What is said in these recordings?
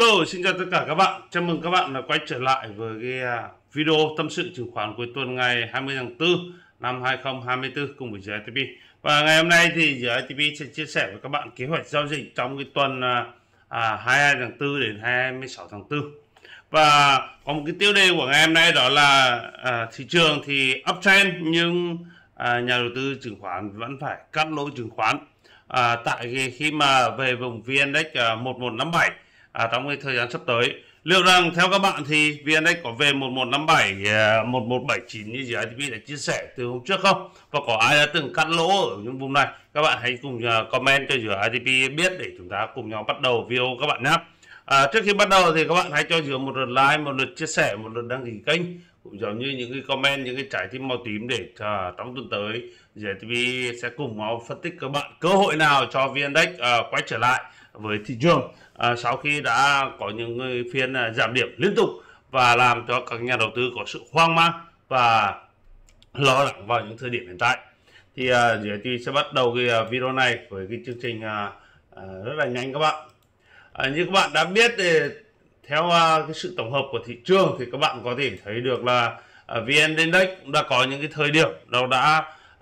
Hello, xin chào tất cả các bạn. Chào mừng các bạn đã quay trở lại với cái video tâm sự chứng khoán cuối tuần ngày 20 tháng 4 năm 2024 cùng với GITP. Và ngày hôm nay thì GITP sẽ chia sẻ với các bạn kế hoạch giao dịch trong cái tuần 22 tháng 4 đến 26 tháng 4. Và có một cái tiêu đề của ngày hôm nay đó là thị trường thì uptrend nhưng nhà đầu tư chứng khoán vẫn phải cắt lỗ chứng khoán. Tại khi mà về vùng VN-Index 1157 trong cái thời gian sắp tới, liệu rằng theo các bạn thì VN-Index có về 1157 1179 như GITP đã chia sẻ từ hôm trước không, và có ai đã từng cắt lỗ ở những vùng này? Các bạn hãy cùng comment cho GITP biết để chúng ta cùng nhau bắt đầu video các bạn nhé. Trước khi bắt đầu thì các bạn hãy cho Dừa một lượt like, một lượt chia sẻ, một lượt đăng ký kênh, cũng giống như những cái comment, những cái trái tim màu tím để trong tuần tới GITP sẽ cùng nhau phân tích các bạn cơ hội nào cho VN-Index quay trở lại với thị trường sau khi đã có những phiên giảm điểm liên tục và làm cho các nhà đầu tư có sự hoang mang và lo lắng vào những thời điểm hiện tại. Thì GITP sẽ bắt đầu cái video này với cái chương trình rất là nhanh các bạn. Như các bạn đã biết thì theo cái sự tổng hợp của thị trường thì các bạn có thể thấy được là VN-Index cũng đã có những cái thời điểm nó đã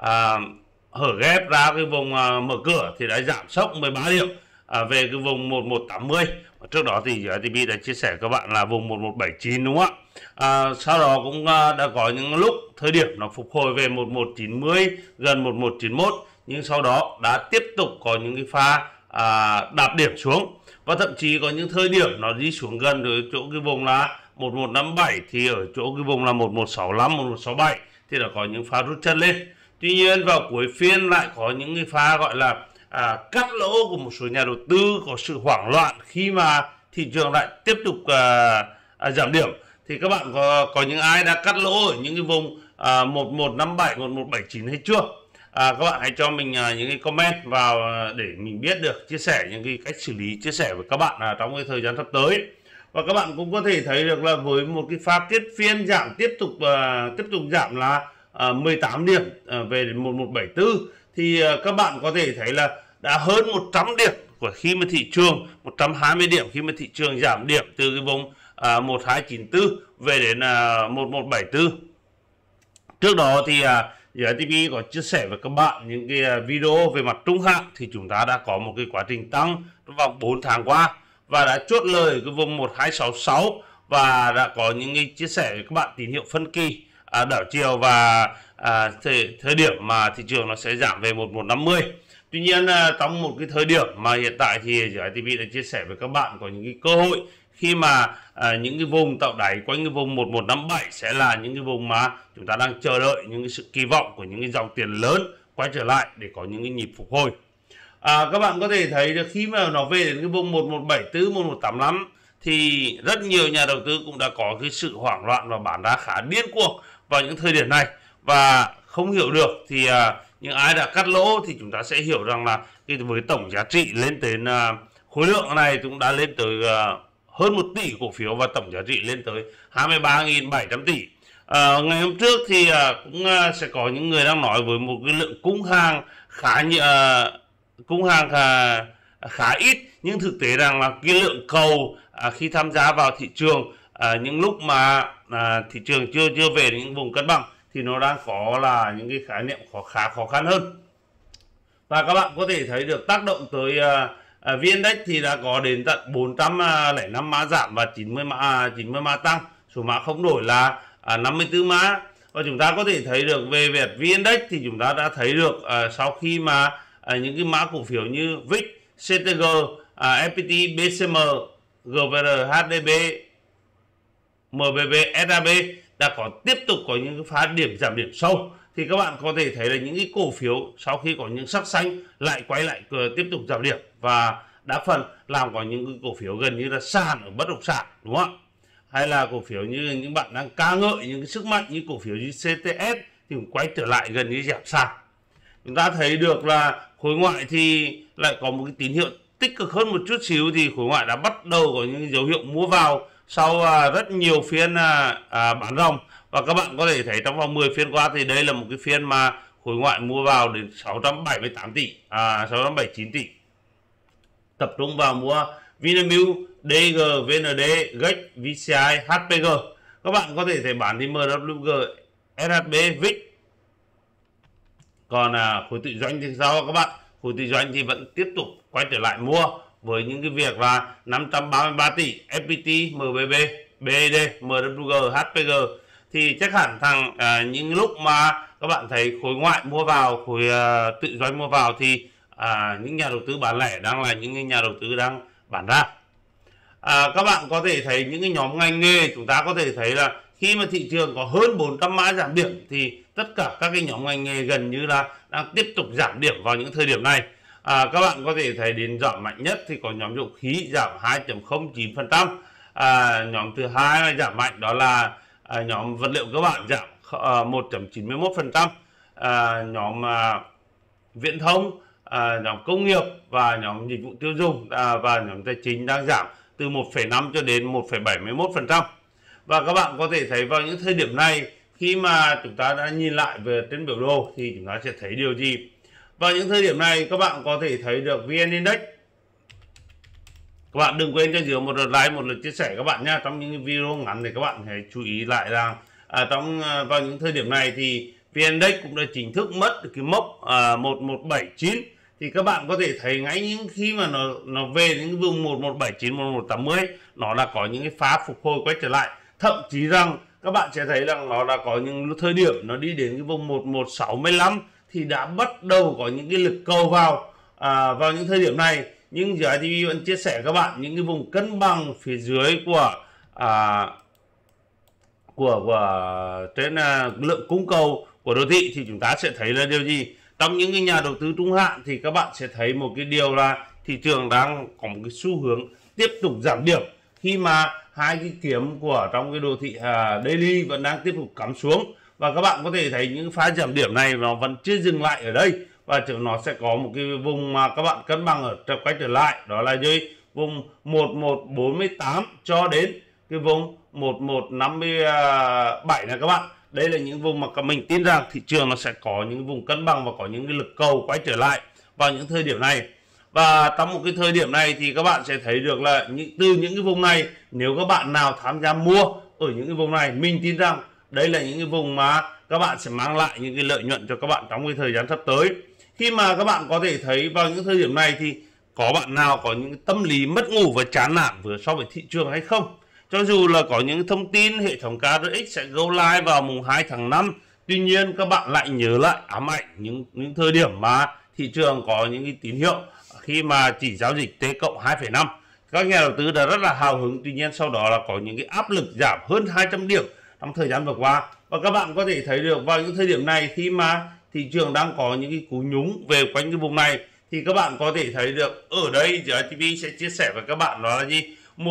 hở ghép ra cái vùng mở cửa thì đã giảm sốc 13 điểm về cái vùng 1180. Trước đó thì GITP đã chia sẻ các bạn là vùng 1179 đúng không ạ? Sau đó cũng đã có những lúc thời điểm nó phục hồi về 1190 gần 1191, nhưng sau đó đã tiếp tục có những cái pha đạp điểm xuống, và thậm chí có những thời điểm nó đi xuống gần ở chỗ cái vùng là 1157 thì ở chỗ cái vùng là 1165 1167 thì đã có những pha rút chân lên. Tuy nhiên vào cuối phiên lại có những cái pha gọi là cắt lỗ của một số nhà đầu tư, có sự hoảng loạn khi mà thị trường lại tiếp tục giảm điểm. Thì các bạn có những ai đã cắt lỗ ở những cái vùng 1157 1179 hay chưa? Các bạn hãy cho mình những cái comment vào để mình biết được, chia sẻ những cái cách xử lý, chia sẻ với các bạn trong cái thời gian sắp tới. Và các bạn cũng có thể thấy được là với một cái pha kết phiên giảm tiếp tục giảm là 18 điểm về đến 1174 thì các bạn có thể thấy là đã hơn 100 điểm của khi mà thị trường 120 điểm khi mà thị trường giảm điểm từ cái vùng 1294 về đến 1174. Trước đó thì GITP có chia sẻ với các bạn những cái video về mặt trung hạn thì chúng ta đã có một cái quá trình tăng trong vòng 4 tháng qua và đã chốt lời cái vùng 1266 và đã có những cái chia sẻ với các bạn tín hiệu phân kỳ đảo chiều và thời điểm mà thị trường nó sẽ giảm về 1150. Tuy nhiên trong một cái thời điểm mà hiện tại thì GITP đã chia sẻ với các bạn có những cái cơ hội khi mà những cái vùng tạo đáy quanh cái vùng 1157 sẽ là những cái vùng mà chúng ta đang chờ đợi những cái sự kỳ vọng của những cái dòng tiền lớn quay trở lại để có những cái nhịp phục hồi. Các bạn có thể thấy được khi mà nó về đến cái vùng 1174 1185 thì rất nhiều nhà đầu tư cũng đã có cái sự hoảng loạn và bán ra khá điên cuồng vào những thời điểm này, và không hiểu được thì những ai đã cắt lỗ thì chúng ta sẽ hiểu rằng là với tổng giá trị lên tới khối lượng này cũng đã lên tới hơn 1 tỷ cổ phiếu và tổng giá trị lên tới 23.700 tỷ. Ngày hôm trước thì cũng sẽ có những người đang nói với một cái lượng cung hàng khá ít, nhưng thực tế rằng là cái lượng cầu khi tham gia vào thị trường những lúc mà thị trường chưa về đến những vùng cân bằng thì nó đang có là những cái khái niệm khá khó khăn hơn. Và các bạn có thể thấy được tác động tới VN-Index thì đã có đến tận 405 mã giảm và 90 mã tăng, số mã không đổi là 54 mã. Và chúng ta có thể thấy được về VN-Index thì chúng ta đã thấy được sau khi mà những cái mã cổ phiếu như VIX, CTG, FPT, BCM, GVR, HDB, MBB, SAB đã tiếp tục có những cái pha giảm điểm sâu, thì các bạn có thể thấy là những cái cổ phiếu sau khi có những sắc xanh lại quay lại tiếp tục giảm điểm, và đa phần làm có những cái cổ phiếu gần như là sàn ở bất động sản, đúng không ạ? Hay là cổ phiếu như những bạn đang ca ngợi những cái sức mạnh như cổ phiếu như CTS thì cũng quay trở lại gần như giảm sàn. Chúng ta thấy được là khối ngoại thì lại có một cái tín hiệu tích cực hơn một chút xíu, thì khối ngoại đã bắt đầu có những dấu hiệu mua vào sau rất nhiều phiên bán ròng. Và các bạn có thể thấy trong vòng 10 phiên qua thì đây là một cái phiên mà khối ngoại mua vào đến 678 tỷ, 679 tỷ, tập trung vào mua Vinamilk, DG, VND, GEC, VCI, HPG. Các bạn có thể thấy bán thì MWG, SHB, VIX. Còn khối tự doanh thì sao các bạn? Khối tự doanh thì vẫn tiếp tục quay trở lại mua với những cái việc là 533 tỷ FPT, MBB, BED, MWG, HPG. Thì chắc hẳn những lúc mà các bạn thấy khối ngoại mua vào, khối tự doanh mua vào thì những nhà đầu tư bán lẻ đang là những nhà đầu tư đang bán ra. Các bạn có thể thấy những cái nhóm ngành nghề, chúng ta có thể thấy là khi mà thị trường có hơn 400 mã giảm điểm thì tất cả các cái nhóm ngành nghề gần như là đang tiếp tục giảm điểm vào những thời điểm này. Các bạn có thể thấy đến giảm mạnh nhất thì có nhóm dầu khí giảm 2.09%. Nhóm thứ hai là giảm mạnh đó là nhóm vật liệu cơ bản giảm 1.91%. Nhóm viễn thông, nhóm công nghiệp và nhóm dịch vụ tiêu dùng và nhóm tài chính đang giảm từ 1,5 cho đến 1,71%. Và các bạn có thể thấy vào những thời điểm này, khi mà chúng ta đã nhìn lại về trên biểu đồ thì chúng ta sẽ thấy điều gì? Vào những thời điểm này các bạn có thể thấy được VN Index. Các bạn đừng quên cho dưới một lượt like, một lượt chia sẻ các bạn nhé. Trong những video ngắn thì các bạn hãy chú ý lại rằng vào những thời điểm này thì VN Index cũng đã chính thức mất được cái mốc 1179. Thì các bạn có thể thấy ngay những khi mà nó về những vùng 1179, 1180 nó đã có những cái phá phục hồi quay trở lại. Thậm chí rằng các bạn sẽ thấy rằng nó đã có những thời điểm nó đi đến cái vùng 1165 thì đã bắt đầu có những cái lực cầu vào những thời điểm này. Nhưng giờ TV vẫn chia sẻ các bạn những cái vùng cân bằng phía dưới của trên lượng cung cầu của đô thị thì chúng ta sẽ thấy là điều gì? Trong những cái nhà đầu tư trung hạn thì các bạn sẽ thấy một cái điều là thị trường đang có một cái xu hướng tiếp tục giảm điểm, khi mà hai cái kiếm của trong cái đồ thị daily vẫn đang tiếp tục cắm xuống. Và các bạn có thể thấy những pha giảm điểm này nó vẫn chưa dừng lại ở đây, và nó sẽ có một cái vùng mà các bạn cân bằng ở quay trở lại, đó là dưới vùng 1148 cho đến cái vùng 1157 này các bạn. Đây là những vùng mà mình tin rằng thị trường nó sẽ có những vùng cân bằng và có những cái lực cầu quay trở lại vào những thời điểm này. Và trong một cái thời điểm này thì các bạn sẽ thấy được là từ những cái vùng này, nếu các bạn nào tham gia mua ở những cái vùng này, mình tin rằng đây là những cái vùng mà các bạn sẽ mang lại những cái lợi nhuận cho các bạn trong cái thời gian sắp tới. Khi mà các bạn có thể thấy vào những thời điểm này thì có bạn nào có những tâm lý mất ngủ và chán nản vừa so với thị trường hay không? Cho dù là có những thông tin hệ thống KRX sẽ go live vào mùng 2 tháng 5, tuy nhiên các bạn lại nhớ lại ám ảnh những thời điểm mà thị trường có những cái tín hiệu khi mà chỉ giao dịch T cộng 2,5. Các nhà đầu tư đã rất là hào hứng, tuy nhiên sau đó là có những cái áp lực giảm hơn 200 điểm trong thời gian vừa qua. Và các bạn có thể thấy được vào những thời điểm này, khi mà thị trường đang có những cái cú nhúng về quanh cái vùng này, thì các bạn có thể thấy được ở đây giờ TV sẽ chia sẻ với các bạn đó là gì?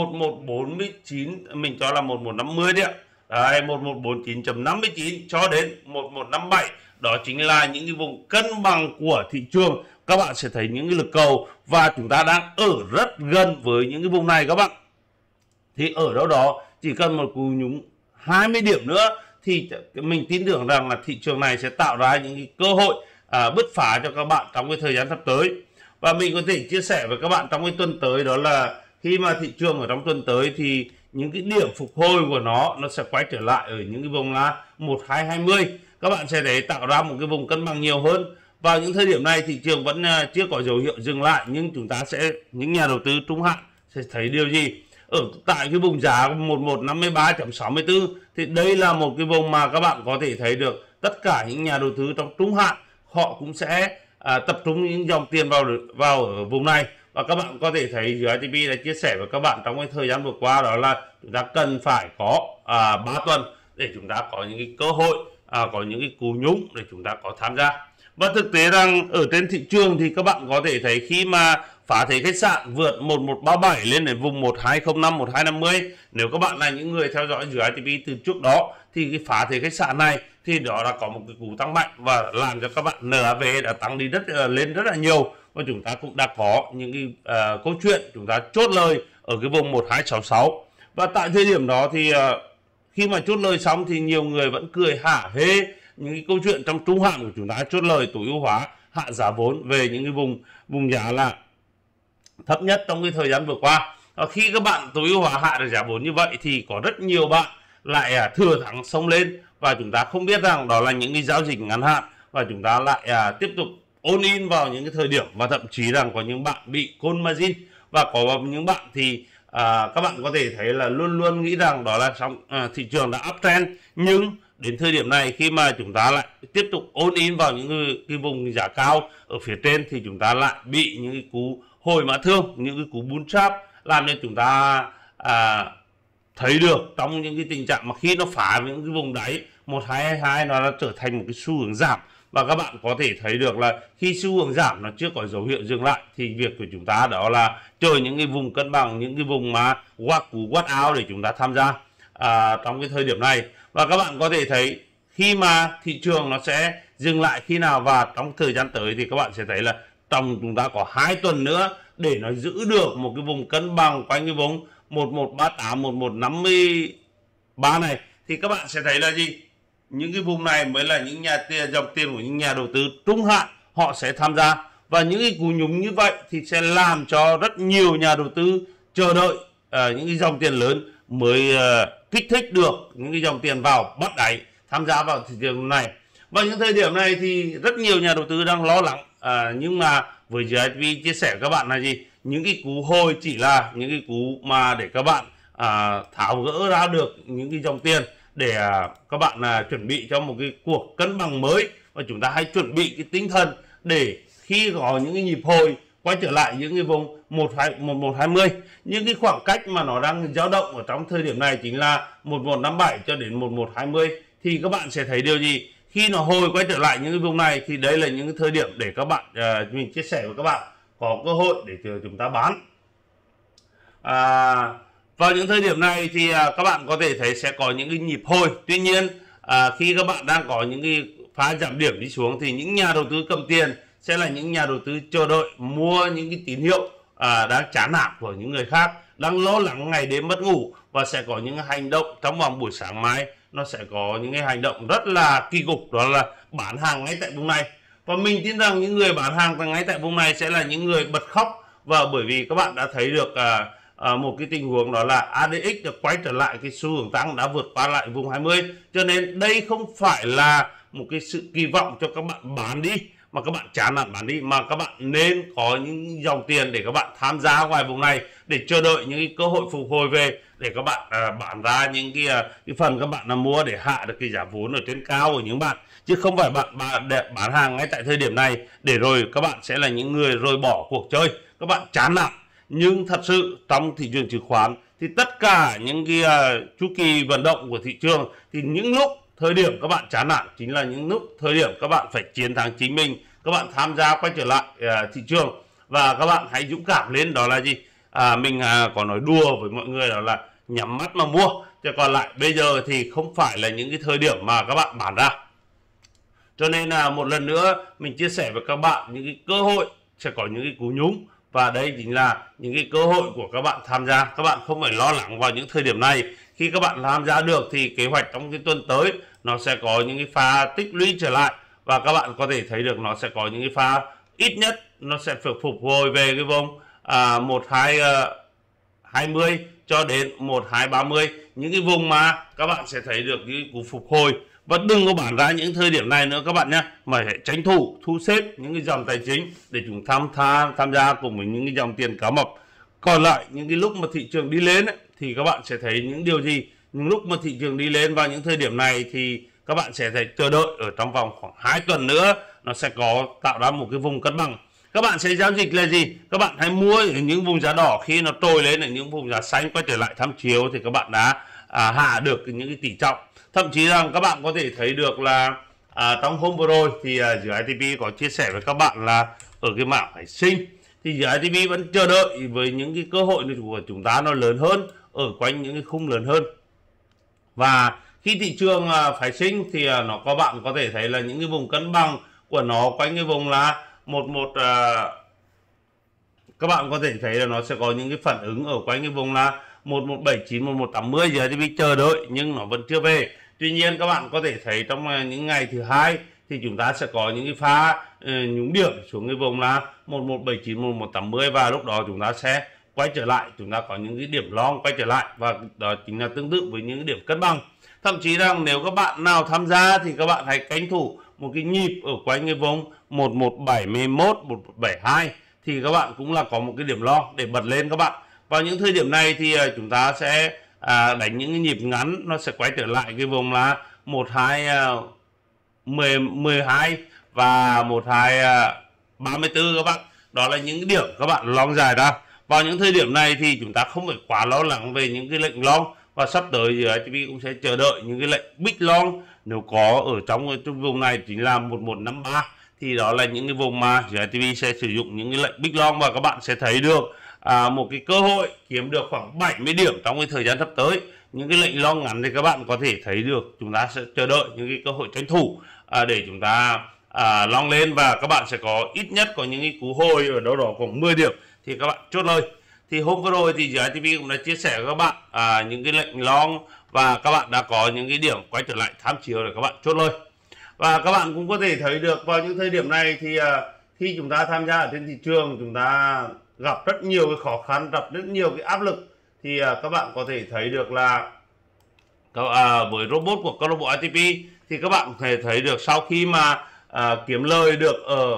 1149, mình cho là 1150 đấy ạ. Đấy, 1149.59 cho đến 1157, đó chính là những cái vùng cân bằng của thị trường. Các bạn sẽ thấy những cái lực cầu và chúng ta đang ở rất gần với những cái vùng này các bạn. Thì ở đâu đó chỉ cần một cú nhúng 20 điểm nữa thì mình tin tưởng rằng là thị trường này sẽ tạo ra những cái cơ hội bứt phá cho các bạn trong cái thời gian sắp tới. Và mình có thể chia sẻ với các bạn trong cái tuần tới, đó là khi mà thị trường ở trong tuần tới thì những cái điểm phục hồi của nó sẽ quay trở lại ở những cái vùng là 1220. Các bạn sẽ thấy tạo ra một cái vùng cân bằng nhiều hơn. Vào những thời điểm này thị trường vẫn chưa có dấu hiệu dừng lại, nhưng chúng ta những nhà đầu tư trung hạn sẽ thấy điều gì? Ở tại cái vùng giá 1153.64 thì đây là một cái vùng mà các bạn có thể thấy được tất cả những nhà đầu tư trong trung hạn họ cũng sẽ tập trung những dòng tiền vào ở vùng này. Và các bạn có thể thấy GITP đã chia sẻ với các bạn trong cái thời gian vừa qua, đó là chúng ta cần phải có 3 tuần để chúng ta có những cái cơ hội, có những cái cú nhúng để chúng ta có tham gia. Và thực tế rằng ở trên thị trường thì các bạn có thể thấy khi mà phá thế khách sạn vượt 1137 lên đến vùng 1205, 1250, nếu các bạn là những người theo dõi GITP từ trước đó thì cái phá thế khách sạn này thì đó là có một cái cú tăng mạnh và làm cho các bạn NAV đã tăng đi lên rất là nhiều. Và chúng ta cũng đã có những cái câu chuyện chúng ta chốt lời ở cái vùng 1266. Và tại thời điểm đó thì khi mà chốt lời xong thì nhiều người vẫn cười hả hê những cái câu chuyện trong trung hạn của chúng ta chốt lời tối ưu hóa hạ giá vốn về những cái vùng giá là thấp nhất trong cái thời gian vừa qua. Khi các bạn tối ưu hóa hạ được giá vốn như vậy thì có rất nhiều bạn lại thừa thắng xông lên, và chúng ta không biết rằng đó là những cái giao dịch ngắn hạn, và chúng ta lại tiếp tục all in vào những cái thời điểm, và thậm chí rằng có những bạn bị call margin, và có những bạn thì các bạn có thể thấy là luôn luôn nghĩ rằng đó là thị trường đã uptrend, nhưng đến thời điểm này khi mà chúng ta lại tiếp tục all in vào những cái vùng giá cao ở phía trên thì chúng ta lại bị những cái cú hồi mã thương, những cái cú bull trap, làm nên chúng ta thấy được trong những cái tình trạng mà khi nó phá những cái vùng đáy 1222 nó đã trở thành một cái xu hướng giảm. Và các bạn có thể thấy được là khi xu hướng giảm nó chưa có dấu hiệu dừng lại thì việc của chúng ta đó là chờ những cái vùng cân bằng, những cái vùng mà quát out để chúng ta tham gia trong cái thời điểm này. Và các bạn có thể thấy khi mà thị trường nó sẽ dừng lại khi nào, và trong thời gian tới thì các bạn sẽ thấy là trong chúng ta có 2 tuần nữa để nó giữ được một cái vùng cân bằng quanh cái vùng 1138 1153 này, thì các bạn sẽ thấy là gì, những cái vùng này mới là những dòng tiền của những nhà đầu tư trung hạn họ sẽ tham gia. Và những cái cú nhúng như vậy thì sẽ làm cho rất nhiều nhà đầu tư chờ đợi những cái dòng tiền lớn mới kích thích được những cái dòng tiền vào bắt đáy tham gia vào thị trường này. Và những thời điểm này thì rất nhiều nhà đầu tư đang lo lắng, nhưng mà với GITV chia sẻ với các bạn là gì, những cái cú hồi chỉ là những cái cú mà để các bạn tháo gỡ ra được những cái dòng tiền để các bạn chuẩn bị cho một cái cuộc cân bằng mới. Và chúng ta hãy chuẩn bị cái tinh thần để khi có những cái nhịp hồi quay trở lại những cái vùng 1120, những cái khoảng cách mà nó đang dao động ở trong thời điểm này chính là 1157 cho đến 1120, thì các bạn sẽ thấy điều gì, khi nó hồi quay trở lại những cái vùng này thì đây là những cái thời điểm để các bạn mình chia sẻ với các bạn có cơ hội để chúng ta bán. Vào những thời điểm này thì các bạn có thể thấy sẽ có những cái nhịp hồi. Tuy nhiên khi các bạn đang có những cái pha giảm điểm đi xuống thì những nhà đầu tư cầm tiền sẽ là những nhà đầu tư chờ đợi mua những cái tín hiệu đang chán nản của những người khác, đang lo lắng ngày đêm mất ngủ, và sẽ có những hành động trong vòng buổi sáng mai, nó sẽ có những cái hành động rất là kỳ cục, đó là bán hàng ngay tại vùng này. Và mình tin rằng những người bán hàng ngay tại vùng này sẽ là những người bật khóc, và bởi vì các bạn đã thấy được một cái tình huống đó là ADX được quay trở lại cái xu hướng tăng, đã vượt qua lại vùng 20, cho nên đây không phải là một cái sự kỳ vọng cho các bạn bán đi mà các bạn chán nản bán đi, mà các bạn nên có những dòng tiền để các bạn tham gia ngoài vùng này để chờ đợi những cái cơ hội phục hồi về, để các bạn bán ra những cái phần các bạn mua để hạ được cái giá vốn ở trên cao của những bạn, chứ không phải bạn bán hàng ngay tại thời điểm này để rồi các bạn sẽ là những người rồi bỏ cuộc chơi, các bạn chán nản. Nhưng thật sự trong thị trường chứng khoán thì tất cả những cái chu kỳ vận động của thị trường thì những lúc thời điểm các bạn chán nản chính là những lúc thời điểm các bạn phải chiến thắng chính mình, các bạn tham gia quay trở lại thị trường, và các bạn hãy dũng cảm lên. Đó là gì, mình có nói đùa với mọi người đó là nhắm mắt mà mua, chứ còn lại bây giờ thì không phải là những cái thời điểm mà các bạn bán ra. Cho nên là một lần nữa mình chia sẻ với các bạn những cái cơ hội sẽ có những cái cú nhúng, và đây chính là những cái cơ hội của các bạn tham gia. Các bạn không phải lo lắng vào những thời điểm này. Khi các bạn tham gia được thì kế hoạch trong cái tuần tới nó sẽ có những cái pha tích lũy trở lại, và các bạn có thể thấy được nó sẽ có những cái pha ít nhất nó sẽ phục hồi về cái vùng 1220 cho đến 1230, những cái vùng mà các bạn sẽ thấy được cái cú phục hồi. Và đừng có bán ra những thời điểm này nữa các bạn nhé, mà hãy tranh thủ thu xếp những cái dòng tài chính để chúng tham gia cùng với những cái dòng tiền cá mập. Còn lại những cái lúc mà thị trường đi lên ấy, thì các bạn sẽ thấy những điều gì, những lúc mà thị trường đi lên vào những thời điểm này thì các bạn sẽ thấy chờ đợi ở trong vòng khoảng 2 tuần nữa nó sẽ có tạo ra một cái vùng cân bằng. Các bạn sẽ giao dịch là gì, các bạn hãy mua ở những vùng giá đỏ, khi nó trồi lên ở những vùng giá xanh quay trở lại tham chiếu thì các bạn đã hạ được những cái tỷ trọng. Thậm chí rằng các bạn có thể thấy được là trong hôm vừa rồi thì GITV có chia sẻ với các bạn là ở cái mảng phái sinh thì GITV vẫn chờ đợi với những cái cơ hội của chúng ta nó lớn hơn, ở quanh những cái khung lớn hơn. Và khi thị trường phái sinh thì các bạn có thể thấy là những cái vùng cân bằng của nó quanh cái vùng là các bạn có thể thấy là nó sẽ có những cái phản ứng ở quanh cái vùng là 1179 1180 GITV chờ đợi nhưng nó vẫn chưa về. Tuy nhiên các bạn có thể thấy trong những ngày thứ hai thì chúng ta sẽ có những cái pha nhúng điểm xuống cái vùng là 1179 1180, và lúc đó chúng ta sẽ quay trở lại, chúng ta có những cái điểm long quay trở lại, và đó chính là tương tự với những cái điểm cân bằng. Thậm chí rằng nếu các bạn nào tham gia thì các bạn hãy canh thủ một cái nhịp ở quanh cái vùng 1171, 1172 thì các bạn cũng là có một cái điểm long để bật lên các bạn. Vào những thời điểm này thì chúng ta sẽ đánh những cái nhịp ngắn, nó sẽ quay trở lại cái vùng là 12 và 1234 các bạn. Đó là những cái điểm các bạn long dài ra. Vào những thời điểm này thì chúng ta không phải quá lo lắng về những cái lệnh long, và sắp tới thì ITP cũng sẽ chờ đợi những cái lệnh big long nếu có ở trong vùng này chính là 1153, thì đó là những cái vùng mà ITP sẽ sử dụng những cái lệnh big long, và các bạn sẽ thấy được một cái cơ hội kiếm được khoảng 70 điểm trong cái thời gian sắp tới. Những cái lệnh long ngắn thì các bạn có thể thấy được, chúng ta sẽ chờ đợi những cái cơ hội tranh thủ để chúng ta long lên, và các bạn sẽ có ít nhất có những cái cú hồi ở đâu đó khoảng 10 điểm thì các bạn chốt lời. Thì hôm vừa rồi thì ITP cũng đã chia sẻ với các bạn những cái lệnh long, và các bạn đã có những cái điểm quay trở lại tham chiếu để các bạn chốt lời. Và các bạn cũng có thể thấy được vào những thời điểm này thì khi chúng ta tham gia ở trên thị trường, chúng ta gặp rất nhiều cái khó khăn, gặp rất nhiều cái áp lực, thì các bạn có thể thấy được là với robot của câu lạc bộ ITP thì các bạn có thể thấy được sau khi mà kiếm lời được ở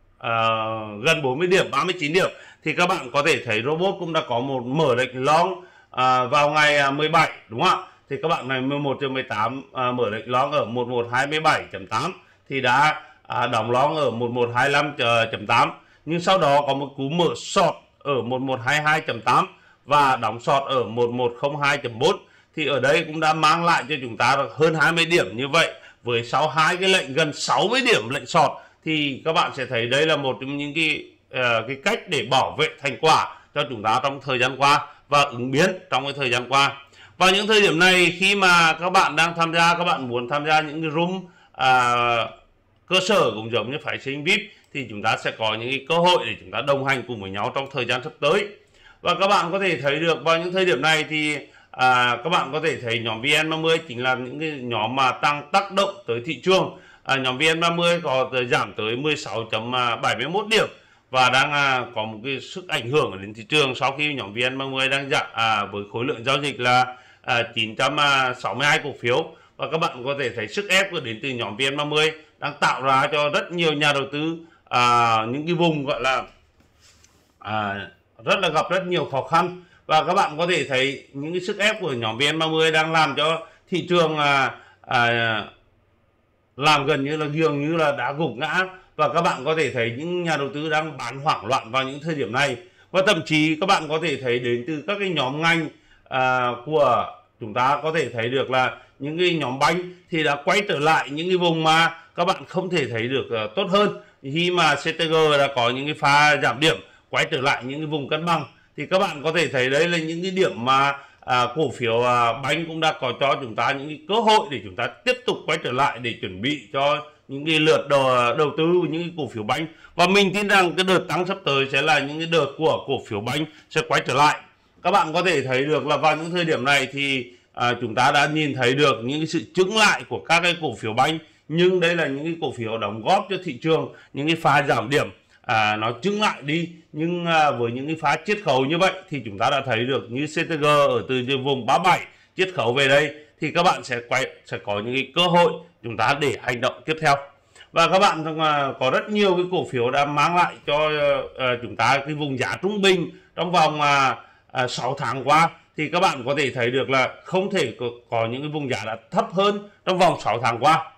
gần 40 điểm, 39 điểm, thì các bạn có thể thấy robot cũng đã có một mở lệnh long vào ngày 17, đúng không ạ? Thì các bạn ngày 11/18 mở lệnh long ở 1127.8 thì đã đóng long ở 1125.8, nhưng sau đó có một cú mở short ở 1122.8 và đóng short ở 1102.4, thì ở đây cũng đã mang lại cho chúng ta được hơn 20 điểm. Như vậy với sau hai cái lệnh gần 60 điểm lệnh short thì các bạn sẽ thấy đây là một trong những cái cách để bảo vệ thành quả cho chúng ta trong thời gian qua và ứng biến trong cái thời gian qua. Vào những thời điểm này, khi mà các bạn đang tham gia, các bạn muốn tham gia những cái room cơ sở cũng giống như phái sinh VIP, thì chúng ta sẽ có những cái cơ hội để chúng ta đồng hành cùng với nhau trong thời gian sắp tới. Và các bạn có thể thấy được vào những thời điểm này thì các bạn có thể thấy nhóm VN30 chính là những cái nhóm mà tăng tác động tới thị trường. Nhóm VN30 có giảm tới 16.71 điểm và đang có một cái sức ảnh hưởng đến thị trường sau khi nhóm VN30 đang giảm với khối lượng giao dịch là 962 cổ phiếu. Và các bạn có thể thấy sức ép của đến từ nhóm VN30 đang tạo ra cho rất nhiều nhà đầu tư những cái vùng gọi là gặp rất nhiều khó khăn. Và các bạn có thể thấy những cái sức ép của nhóm VN30 đang làm cho thị trường làm gần như là đã gục ngã, và các bạn có thể thấy những nhà đầu tư đang bán hoảng loạn vào những thời điểm này. Và thậm chí các bạn có thể thấy đến từ các cái nhóm ngành của chúng ta có thể thấy được là những cái nhóm banh thì đã quay trở lại những cái vùng mà các bạn không thể thấy được tốt hơn, khi mà CTG đã có những cái pha giảm điểm quay trở lại những cái vùng cân bằng. Thì các bạn có thể thấy đấy là những cái điểm mà cổ phiếu banh cũng đã có cho chúng ta những cái cơ hội để chúng ta tiếp tục quay trở lại để chuẩn bị cho những cái lượt đầu tư những cái cổ phiếu banh. Và mình tin rằng cái đợt tăng sắp tới sẽ là những cái đợt của cổ phiếu banh sẽ quay trở lại. Các bạn có thể thấy được là vào những thời điểm này thì chúng ta đã nhìn thấy được những cái sự chững lại của các cái cổ phiếu banh, nhưng đây là những cái cổ phiếu đóng góp cho thị trường những cái pha giảm điểm nó chững lại đi. Nhưng với những cái pha chiết khấu như vậy thì chúng ta đã thấy được như CTG ở từ vùng 37 chiết khấu về đây thì các bạn sẽ có những cái cơ hội chúng ta để hành động tiếp theo. Và các bạn có rất nhiều cái cổ phiếu đã mang lại cho chúng ta cái vùng giá trung bình trong vòng 6 tháng qua, thì các bạn có thể thấy được là không thể có những cái vùng giá đã thấp hơn trong vòng 6 tháng qua.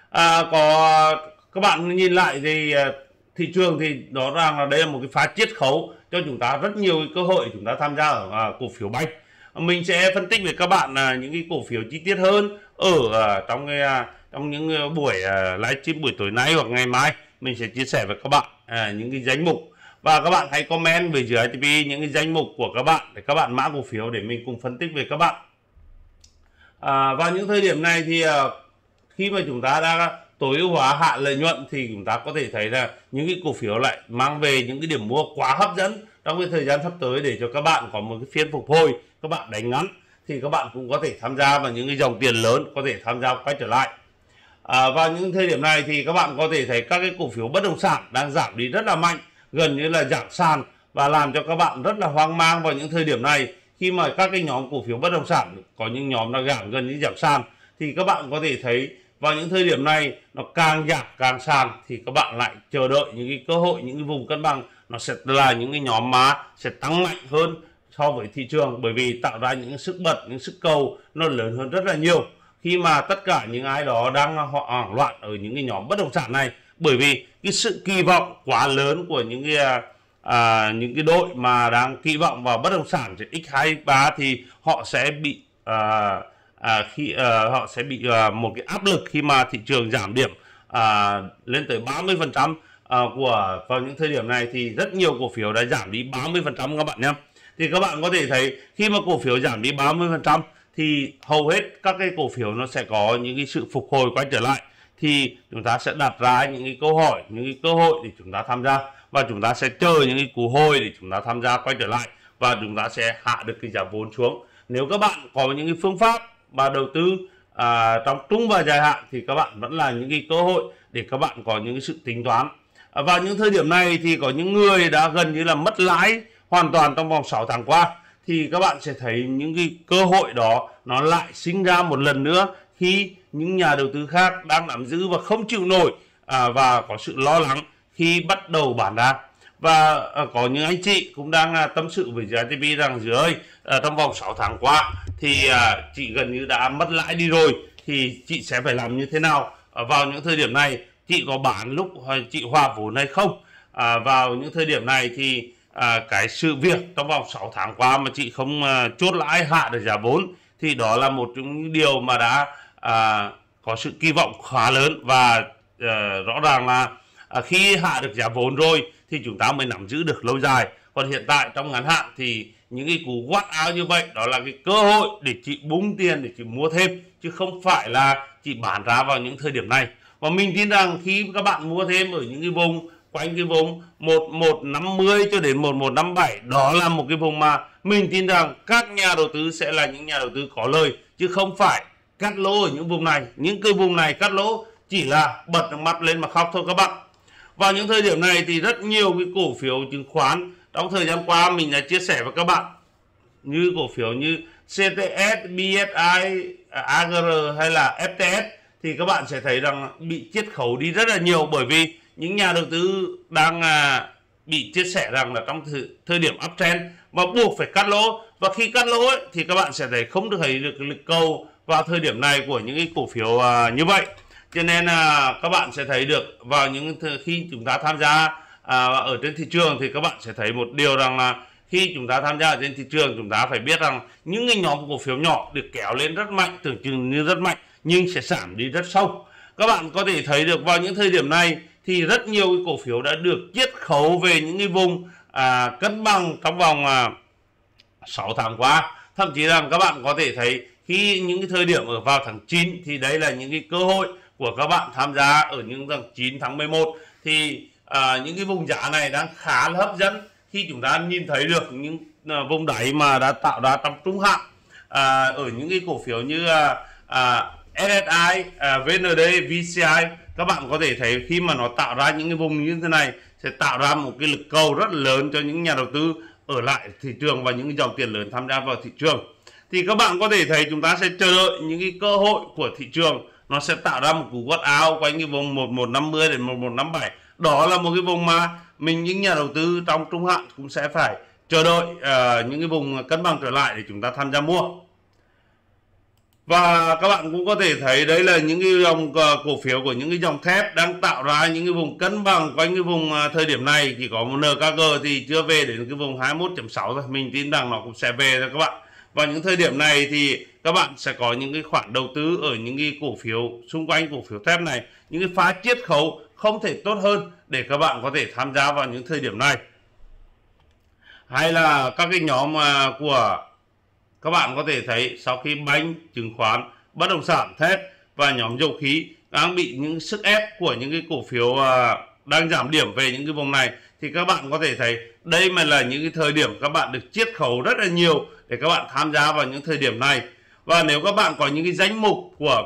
Các bạn nhìn lại thì thị trường thì rõ ràng là đây là một cái pha chiết khấu cho chúng ta rất nhiều cái cơ hội chúng ta tham gia ở cổ phiếu banh. Mình sẽ phân tích với các bạn những cái cổ phiếu chi tiết hơn ở trong những buổi livestream buổi tối nay hoặc ngày mai. Mình sẽ chia sẻ với các bạn những cái danh mục, và các bạn hãy comment về dưới ITP những cái danh mục của các bạn để các bạn mã cổ phiếu để mình cùng phân tích với các bạn. Vào những thời điểm này thì khi mà chúng ta đã tối ưu hóa hạ lợi nhuận thì chúng ta có thể thấy là những cái cổ phiếu lại mang về những cái điểm mua quá hấp dẫn trong cái thời gian sắp tới để cho các bạn có một cái phiên phục hồi, các bạn đánh ngắn thì các bạn cũng có thể tham gia vào những cái dòng tiền lớn, có thể tham gia quay trở lại. Vào những thời điểm này thì các bạn có thể thấy các cái cổ phiếu bất động sản đang giảm đi rất là mạnh, gần như là giảm sàn, và làm cho các bạn rất là hoang mang vào những thời điểm này, khi mà các cái nhóm cổ phiếu bất động sản có những nhóm nó giảm gần như giảm sàn, thì các bạn có thể thấy vào những thời điểm này nó càng giảm càng sàn, thì các bạn lại chờ đợi những cái cơ hội, những cái vùng cân bằng nó sẽ là những cái nhóm mà sẽ tăng mạnh hơn so với thị trường, bởi vì tạo ra những sức bật, những sức cầu nó lớn hơn rất là nhiều khi mà tất cả những ai đó đang hoảng loạn ở những cái nhóm bất động sản này, bởi vì cái sự kỳ vọng quá lớn của những cái đội mà đang kỳ vọng vào bất động sản X2 X3 thì họ sẽ bị một cái áp lực khi mà thị trường giảm điểm lên tới 30% vào những thời điểm này, thì rất nhiều cổ phiếu đã giảm đi 30% các bạn nhé. Thì các bạn có thể thấy khi mà cổ phiếu giảm đi 30% thì hầu hết các cái cổ phiếu nó sẽ có những cái sự phục hồi quay trở lại, thì chúng ta sẽ đặt ra những cái câu hỏi, những cái cơ hội để chúng ta tham gia, và chúng ta sẽ chờ những cái cú hồi để chúng ta tham gia quay trở lại, và chúng ta sẽ hạ được cái giá vốn xuống. Nếu các bạn có những cái phương pháp và đầu tư trong trung và dài hạn thì các bạn vẫn là những cái cơ hội để các bạn có những cái sự tính toán. Vào những thời điểm này thì có những người đã gần như là mất lãi hoàn toàn trong vòng 6 tháng qua, thì các bạn sẽ thấy những cái cơ hội đó nó lại sinh ra một lần nữa khi những nhà đầu tư khác đang nắm giữ và không chịu nổi và có sự lo lắng khi bắt đầu bán ra. Và có những anh chị cũng đang tâm sự với GITP rằng dưới ơi, trong vòng 6 tháng qua thì chị gần như đã mất lãi đi rồi, thì chị sẽ phải làm như thế nào vào những thời điểm này, chị có bán lúc chị hòa vốn hay không. Vào những thời điểm này thì cái sự việc trong vòng 6 tháng qua mà chị không chốt lãi hạ được giá vốn, thì đó là một trong những điều mà đã có sự kỳ vọng khá lớn, và rõ ràng là khi hạ được giá vốn rồi thì chúng ta mới nắm giữ được lâu dài. Còn hiện tại trong ngắn hạn thì những cái cú quát áo như vậy đó là cái cơ hội để chị búng tiền để chị mua thêm, chứ không phải là chị bán ra vào những thời điểm này. Và mình tin rằng khi các bạn mua thêm ở những cái vùng quanh cái vùng 1150 cho đến 1157, đó là một cái vùng mà mình tin rằng các nhà đầu tư sẽ là những nhà đầu tư có lời, chứ không phải cắt lỗ ở những vùng này. Những cái vùng này cắt lỗ chỉ là bật nước mắt lên mà khóc thôi các bạn. Vào những thời điểm này thì rất nhiều cái cổ phiếu chứng khoán trong thời gian qua mình đã chia sẻ với các bạn, như cổ phiếu như CTS, BSI, AGR hay là FTS, thì các bạn sẽ thấy rằng bị chiết khấu đi rất là nhiều, bởi vì những nhà đầu tư đang bị chia sẻ rằng là trong thời điểm uptrend mà buộc phải cắt lỗ, và khi cắt lỗ ấy, thì các bạn sẽ thấy không được thấy được cái lực cầu vào thời điểm này của những cái cổ phiếu như vậy. Cho nên các bạn sẽ thấy được vào những khi chúng ta tham gia ở trên thị trường thì các bạn sẽ thấy một điều rằng là khi chúng ta tham gia ở trên thị trường, chúng ta phải biết rằng những cái nhóm cổ phiếu nhỏ được kéo lên rất mạnh, tưởng chừng như rất mạnh nhưng sẽ giảm đi rất sâu. Các bạn có thể thấy được vào những thời điểm này thì rất nhiều cái cổ phiếu đã được chiết khấu về những cái vùng cân bằng trong vòng 6 tháng qua. Thậm chí rằng các bạn có thể thấy khi những cái thời điểm ở vào tháng 9 thì đấy là những cái cơ hội của các bạn tham gia ở những tháng 9, tháng 11, thì những cái vùng giá này đang khá là hấp dẫn khi chúng ta nhìn thấy được những vùng đáy mà đã tạo ra trong trung hạn ở những cái cổ phiếu như SSI, VND, VCI. Các bạn có thể thấy khi mà nó tạo ra những cái vùng như thế này sẽ tạo ra một cái lực cầu rất lớn cho những nhà đầu tư ở lại thị trường và những cái dòng tiền lớn tham gia vào thị trường. Thì các bạn có thể thấy chúng ta sẽ chờ đợi những cái cơ hội của thị trường, nó sẽ tạo ra một cú quát áo quanh cái vùng 1150 đến 1157. Đó là một cái vùng mà những nhà đầu tư trong trung hạn cũng sẽ phải chờ đợi những cái vùng cân bằng trở lại để chúng ta tham gia mua. Và các bạn cũng có thể thấy đấy là những cái dòng cổ phiếu của những cái dòng thép đang tạo ra những cái vùng cân bằng quanh cái vùng thời điểm này. Chỉ có một NKG thì chưa về đến cái vùng 21.6 rồi, mình tin rằng nó cũng sẽ về rồi các bạn. Và những thời điểm này thì các bạn sẽ có những cái khoản đầu tư ở những cái cổ phiếu xung quanh cổ phiếu thép này, những cái phá chiết khấu không thể tốt hơn để các bạn có thể tham gia vào những thời điểm này. Hay là các cái nhóm của các bạn có thể thấy sau khi banh, chứng khoán, bất động sản, thép và nhóm dầu khí đang bị những sức ép của những cái cổ phiếu đang giảm điểm về những cái vùng này, thì các bạn có thể thấy đây mà là những cái thời điểm các bạn được chiết khấu rất là nhiều để các bạn tham gia vào những thời điểm này. Và nếu các bạn có những cái danh mục của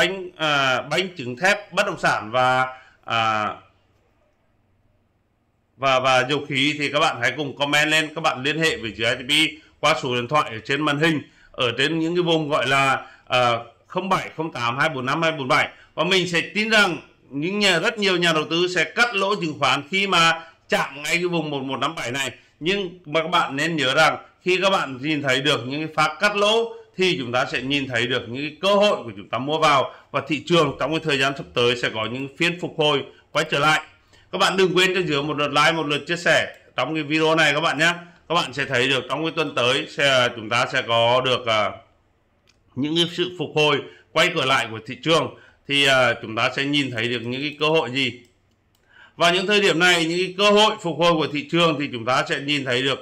banh, trứng, thép, bất động sản và và dầu khí thì các bạn hãy cùng comment lên, các bạn liên hệ với GITP qua số điện thoại ở trên màn hình, ở trên những cái vùng gọi là 07 08 245 247, và mình sẽ tin rằng rất nhiều nhà đầu tư sẽ cắt lỗ chứng khoán khi mà chạm ngay cái vùng 1157 này. Nhưng mà các bạn nên nhớ rằng khi các bạn nhìn thấy được những cái pha cắt lỗ thì chúng ta sẽ nhìn thấy được những cái cơ hội của chúng ta mua vào, và thị trường trong cái thời gian sắp tới sẽ có những phiên phục hồi quay trở lại. Các bạn đừng quên cho dưới một lượt like, một lượt chia sẻ trong cái video này các bạn nhé. Các bạn sẽ thấy được trong cái tuần tới chúng ta sẽ có được những cái sự phục hồi quay trở lại của thị trường, thì chúng ta sẽ nhìn thấy được những cái cơ hội gì. Vào những thời điểm này, những cái cơ hội phục hồi của thị trường thì chúng ta sẽ nhìn thấy được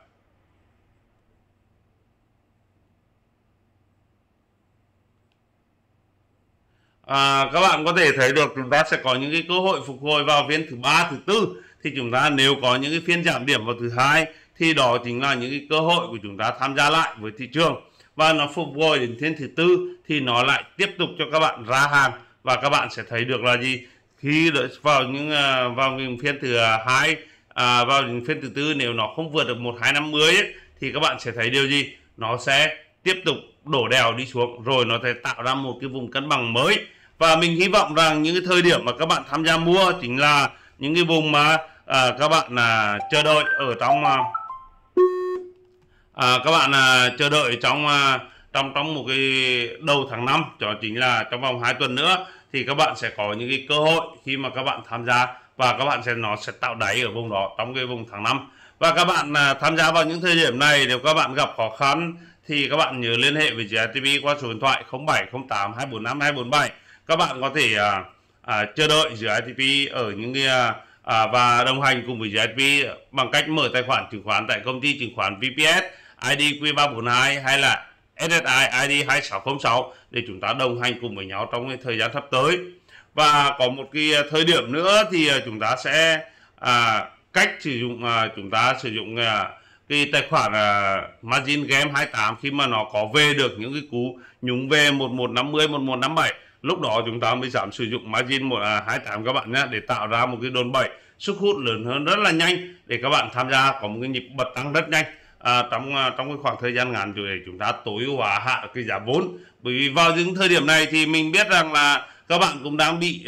các bạn có thể thấy được chúng ta sẽ có những cái cơ hội phục hồi vào phiên thứ ba, thứ tư. Thì chúng ta nếu có những cái phiên giảm điểm vào thứ hai thì đó chính là những cái cơ hội của chúng ta tham gia lại với thị trường, và nó phục hồi đến phiên thứ tư thì nó lại tiếp tục cho các bạn ra hàng, và các bạn sẽ thấy được là gì, khi vào những phiên thứ hai vào những phiên thứ tư nếu nó không vượt được 1250 ấy, thì các bạn sẽ thấy điều gì, nó sẽ tiếp tục đổ đèo đi xuống, rồi nó sẽ tạo ra một cái vùng cân bằng mới. Và mình hy vọng rằng những cái thời điểm mà các bạn tham gia mua chính là những cái vùng mà các bạn chờ đợi ở trong các bạn chờ đợi trong một cái đầu tháng 5, đó chính là trong vòng 2 tuần nữa, thì các bạn sẽ có những cái cơ hội khi mà các bạn tham gia, và các bạn nó sẽ tạo đáy ở vùng đó trong cái vùng tháng 5. Và các bạn tham gia vào những thời điểm này, nếu các bạn gặp khó khăn thì các bạn nhớ liên hệ với GITP qua số điện thoại 07 08 245 247. Các bạn có thể chờ đợi GITP ở những cái và đồng hành cùng với GITP bằng cách mở tài khoản chứng khoán tại công ty chứng khoán VPS ID Q342 hay là SSI ID 2606 để chúng ta đồng hành cùng với nhau trong cái thời gian sắp tới. Và có một cái thời điểm nữa thì chúng ta sẽ cách sử dụng chúng ta sử dụng cái tài khoản Margin Game 28 khi mà nó có về được những cái cú nhúng về 1150 1157, lúc đó chúng ta mới dám sử dụng Margin 28 các bạn nhé, để tạo ra một cái đòn bẩy sức hút lớn hơn rất là nhanh để các bạn tham gia có một cái nhịp bật tăng rất nhanh trong cái khoảng thời gian ngắn để chúng ta tối ưu hóa hạ cái giá vốn. Bởi vì vào những thời điểm này thì mình biết rằng là các bạn cũng đang bị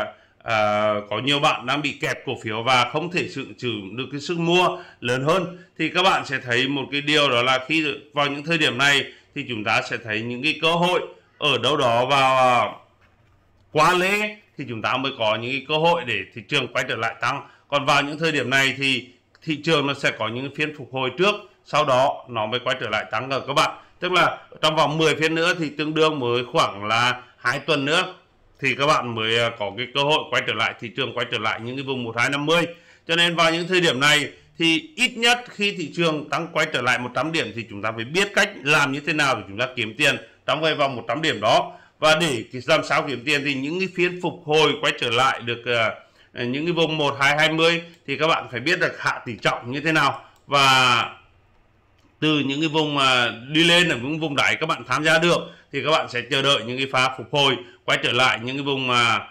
có nhiều bạn đang bị kẹp cổ phiếu và không thể sử dụng được cái sức mua lớn hơn. Thì các bạn sẽ thấy một cái điều đó là khi vào những thời điểm này thì chúng ta sẽ thấy những cái cơ hội ở đâu đó vào quá lễ thì chúng ta mới có những cái cơ hội để thị trường quay trở lại tăng. Còn vào những thời điểm này thì thị trường nó sẽ có những phiên phục hồi trước, sau đó nó mới quay trở lại tăng rồi các bạn. Tức là trong vòng 10 phiên nữa thì tương đương với khoảng là 2 tuần nữa thì các bạn mới có cái cơ hội quay trở lại, thị trường quay trở lại những cái vùng 1250. Cho nên vào những thời điểm này thì ít nhất khi thị trường tăng quay trở lại 100 điểm thì chúng ta phải biết cách làm như thế nào để chúng ta kiếm tiền trong cái vòng 100 điểm đó. Và để làm sao kiếm tiền thì những cái phiên phục hồi quay trở lại được những cái vùng 1220 thì các bạn phải biết được hạ tỷ trọng như thế nào, và từ những cái vùng đi lên ở những vùng đáy các bạn tham gia được thì các bạn sẽ chờ đợi những cái pha phục hồi quay trở lại những cái vùng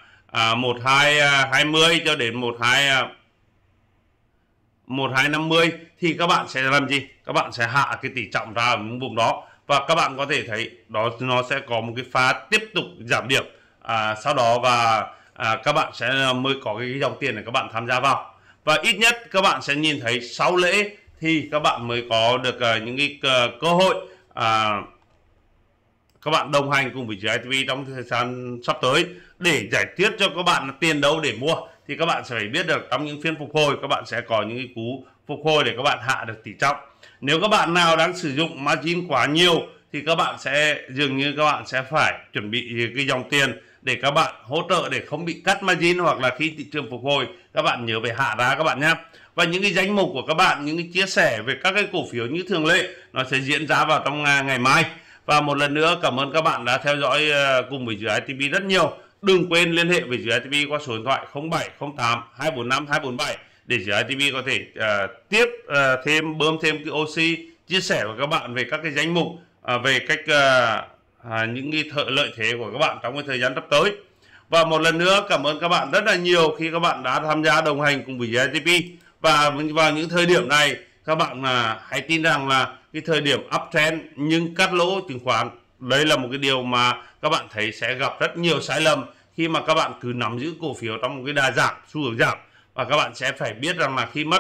1220 cho đến 1250 thì các bạn sẽ làm gì? Các bạn sẽ hạ cái tỷ trọng ra ở những vùng đó, và các bạn có thể thấy đó nó sẽ có một cái pha tiếp tục giảm điểm sau đó, và các bạn sẽ mới có cái dòng tiền để các bạn tham gia vào. Và ít nhất các bạn sẽ nhìn thấy sau lễ thì các bạn mới có được những cái cơ hội các bạn đồng hành cùng với GITP trong thời gian sắp tới để giải quyết cho các bạn tiền đâu để mua. Thì các bạn sẽ phải biết được trong những phiên phục hồi các bạn sẽ có những cái cú phục hồi để các bạn hạ được tỷ trọng. Nếu các bạn nào đang sử dụng margin quá nhiều thì các bạn sẽ dường như các bạn sẽ phải chuẩn bị cái dòng tiền để các bạn hỗ trợ để không bị cắt margin, hoặc là khi thị trường phục hồi các bạn nhớ phải hạ ra các bạn nhé. Và những cái danh mục của các bạn, những cái chia sẻ về các cái cổ phiếu như thường lệ nó sẽ diễn ra vào trong ngày mai. Và một lần nữa cảm ơn các bạn đã theo dõi cùng với GITP rất nhiều. Đừng quên liên hệ với GITP qua số điện thoại 07 08 245 247 để GITP có thể bơm thêm cái oxy, chia sẻ với các bạn về các cái danh mục, về cách những cái lợi thế của các bạn trong cái thời gian sắp tới. Và một lần nữa cảm ơn các bạn rất là nhiều khi các bạn đã tham gia đồng hành cùng với GITP. Và vào những thời điểm này các bạn hãy tin rằng là cái thời điểm uptrend nhưng cắt lỗ chứng khoán, đây là một cái điều mà các bạn thấy sẽ gặp rất nhiều sai lầm khi mà các bạn cứ nắm giữ cổ phiếu trong một cái đà giảm, xu hướng giảm. Và các bạn sẽ phải biết rằng là khi mất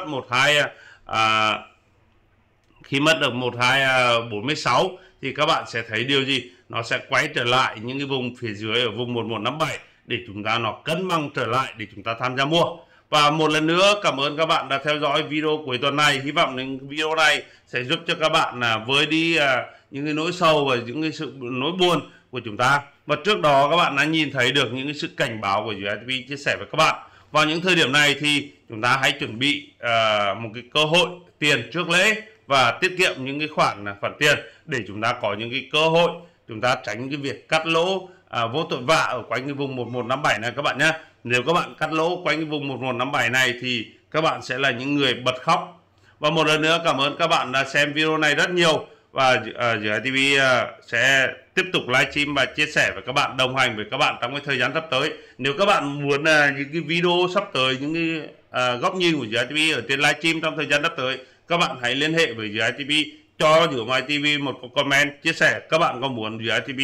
được 1246 thì các bạn sẽ thấy điều gì, nó sẽ quay trở lại những cái vùng phía dưới ở vùng 1157 để chúng ta nó cân bằng trở lại để chúng ta tham gia mua. Và một lần nữa cảm ơn các bạn đã theo dõi video cuối tuần này. Hy vọng những video này sẽ giúp cho các bạn vơi đi những cái nỗi sầu và những cái sự nỗi buồn của chúng ta. Và trước đó các bạn đã nhìn thấy được những cái sự cảnh báo của USDP chia sẻ với các bạn. Vào những thời điểm này thì chúng ta hãy chuẩn bị một cái cơ hội tiền trước lễ và tiết kiệm những cái khoản tiền để chúng ta có những cái cơ hội chúng ta tránh cái việc cắt lỗ vô tội vạ ở quanh cái vùng 1157 này các bạn nhé. Nếu các bạn cắt lỗ quanh cái vùng 1157 này thì các bạn sẽ là những người bật khóc. Và một lần nữa cảm ơn các bạn đã xem video này rất nhiều, và TV sẽ tiếp tục livestream và chia sẻ với các bạn, đồng hành với các bạn trong cái thời gian sắp tới. Nếu các bạn muốn những cái video sắp tới, những cái góc nhìn của TV ở trên livestream trong thời gian sắp tới, các bạn hãy liên hệ với TV, cho Dũng TV một comment chia sẻ các bạn có muốn TV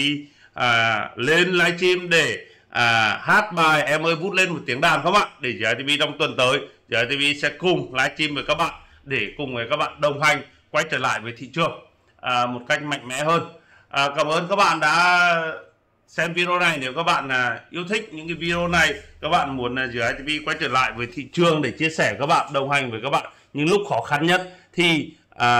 lên livestream để hát bài Em ơi vút lên một tiếng đàn không ạ, để TV trong tuần tới TV sẽ cùng livestream với các bạn để cùng với các bạn đồng hành quay trở lại với thị trường một cách mạnh mẽ hơn. Cảm ơn các bạn đã xem video này. Nếu các bạn yêu thích những cái video này, các bạn muốn TV quay trở lại với thị trường để chia sẻ với các bạn, đồng hành với các bạn những lúc khó khăn nhất thì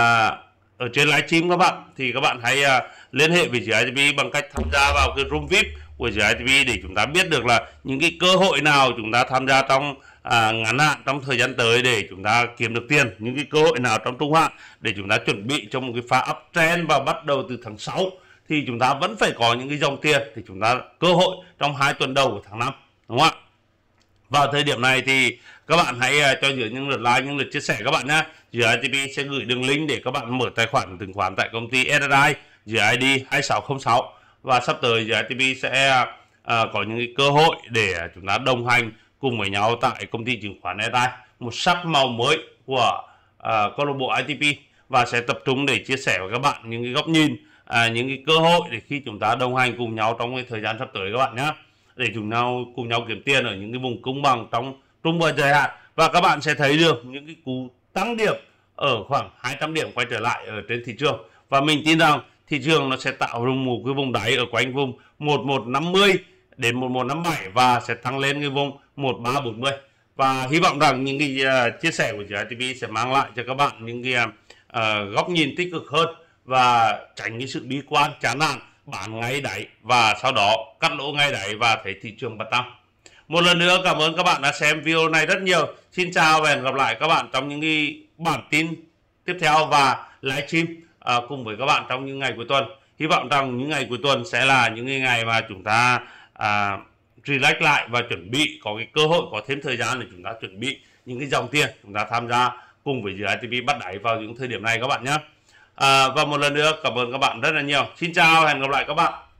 ở trên livestream các bạn thì các bạn hãy liên hệ với TV bằng cách tham gia vào cái room VIP của TV để chúng ta biết được là những cái cơ hội nào chúng ta tham gia trong ngắn hạn, trong thời gian tới để chúng ta kiếm được tiền, những cái cơ hội nào trong trung hạn để chúng ta chuẩn bị cho một cái pha uptrend và bắt đầu từ tháng 6 thì chúng ta vẫn phải có những cái dòng tiền thì chúng ta cơ hội trong 2 tuần đầu của tháng 5, đúng không ạ? Vào thời điểm này thì các bạn hãy cho Giữa những lượt like, những lượt chia sẻ các bạn nhé. Giữa TV sẽ gửi đường link để các bạn mở tài khoản chứng khoán tại công ty SSI Giữa ID 2606, và sắp tới Giữa TV sẽ có những cái cơ hội để chúng ta đồng hành cùng với nhau tại công ty chứng khoán SSI, một sắc màu mới của câu lạc bộ ITP, và sẽ tập trung để chia sẻ với các bạn những cái góc nhìn, những cái cơ hội để khi chúng ta đồng hành cùng nhau trong cái thời gian sắp tới các bạn nhé, để chúng ta cùng nhau kiếm tiền ở những cái vùng công bằng trong trung và dài hạn. Và các bạn sẽ thấy được những cái cú tăng điểm ở khoảng 200 điểm quay trở lại ở trên thị trường, và mình tin rằng thị trường nó sẽ tạo ra một cái vùng đáy ở quanh vùng 1150 đến 1157 và sẽ tăng lên cái vùng 1340. Và hy vọng rằng những cái chia sẻ của TV sẽ mang lại cho các bạn những cái góc nhìn tích cực hơn và tránh cái sự bi quan chán nản, bán ngay đáy và sau đó cắt lỗ ngay đáy và thấy thị trường bật tăng. Một lần nữa cảm ơn các bạn đã xem video này rất nhiều. Xin chào và hẹn gặp lại các bạn trong những cái bản tin tiếp theo và livestream cùng với các bạn trong những ngày cuối tuần. Hy vọng rằng những ngày cuối tuần sẽ là những ngày mà chúng ta relax lại và chuẩn bị có cái cơ hội, có thêm thời gian để chúng ta chuẩn bị những cái dòng tiền chúng ta tham gia cùng với ITP bắt đáy vào những thời điểm này các bạn nhé. Và một lần nữa cảm ơn các bạn rất là nhiều. Xin chào, hẹn gặp lại các bạn.